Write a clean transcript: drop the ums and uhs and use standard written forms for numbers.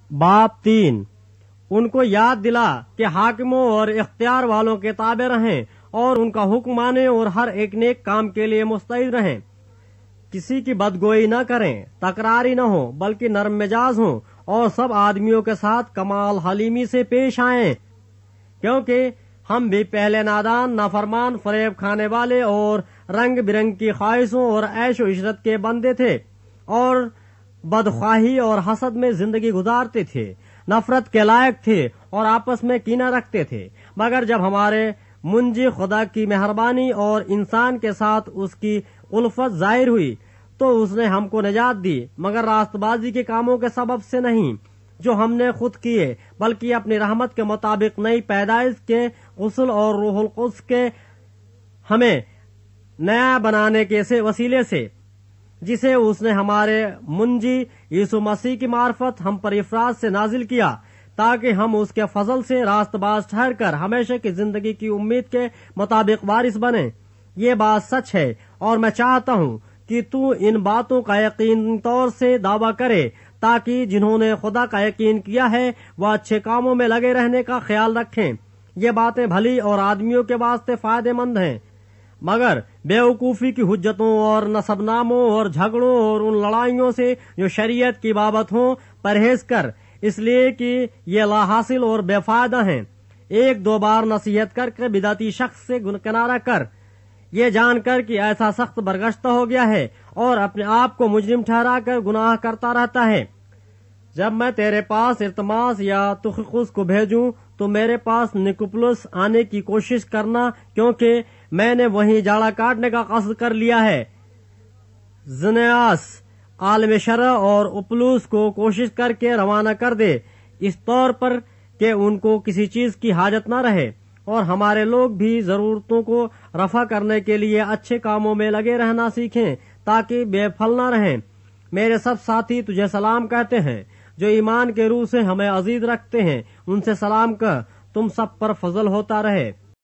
बाब 3। उनको याद दिला कि हाकिमों और इख्तियार वालों के ताबे रहें और उनका हुक्म माने और हर एक नेक काम के लिए मुस्तैद रहें। किसी की बदगोई न करें, तकरारी न हो, बल्कि नरम मिजाज हों और सब आदमियों के साथ कमाल हलीमी से पेश आएं, क्योंकि हम भी पहले नादान, नाफरमान, फरेब खाने वाले और रंग बिरंग की ख्वाहिशों और ऐश व इशरत के बंदे थे और बदख्वाही और हसद में जिंदगी गुजारते थे, नफरत के लायक थे और आपस में कीना रखते थे। मगर जब हमारे मुंजी खुदा की मेहरबानी और इंसान के साथ उसकी उल्फत जाहिर हुई तो उसने हमको निजात दी, मगर रास्तबाजी के कामों के सबब से नहीं जो हमने खुद किए, बल्कि अपनी रहमत के मुताबिक नई पैदाइश के गुस्ल और रूहुल कुद्स के हमें नया बनाने के से वसीले से, जिसे उसने हमारे मुंजी यीशु मसीह की मार्फत हम पर इफराज से नाजिल किया, ताकि हम उसके फजल से रास्तबाज ठहर कर हमेशा की जिंदगी की उम्मीद के मुताबिक वारिस बने। ये बात सच है और मैं चाहता हूँ कि तू इन बातों का यकीन तौर से दावा करे, ताकि जिन्होंने खुदा का यकीन किया है वह अच्छे कामों में लगे रहने का ख्याल रखें। ये बातें भली और आदमियों के वास्ते फायदेमंद हैं, मगर बेवकूफी की हुज्जतों और नसबनामों और झगड़ों और उन लड़ाइयों से जो शरीयत की बाबत हों परहेज कर, इसलिए कि ये लाहासिल और बेफायदा हैं। एक दो बार नसीहत करके बिदाती शख्स से किनारा कर, ये जानकर कि ऐसा सख्त बरगश्ता हो गया है और अपने आप को मुजरिम ठहरा कर गुनाह करता रहता है। जब मैं तेरे पास इल्तमास या तुखुस को भेजूं तो मेरे पास निकुपुलस आने की कोशिश करना, क्योंकि मैंने वहीं जाड़ा काटने का कस्द कर लिया है। ज़नेआस आलम शरअ और उपलूस को कोशिश करके रवाना कर दे, इस तौर पर कि उनको किसी चीज की हाजत न रहे और हमारे लोग भी जरूरतों को रफा करने के लिए अच्छे कामों में लगे रहना सीखें, ताकि बेफल न रहें। मेरे सब साथी तुझे सलाम कहते हैं जो ईमान के रूह से हमें अजीज रखते हैं, उनसे सलाम कह। तुम सब पर फजल होता रहे।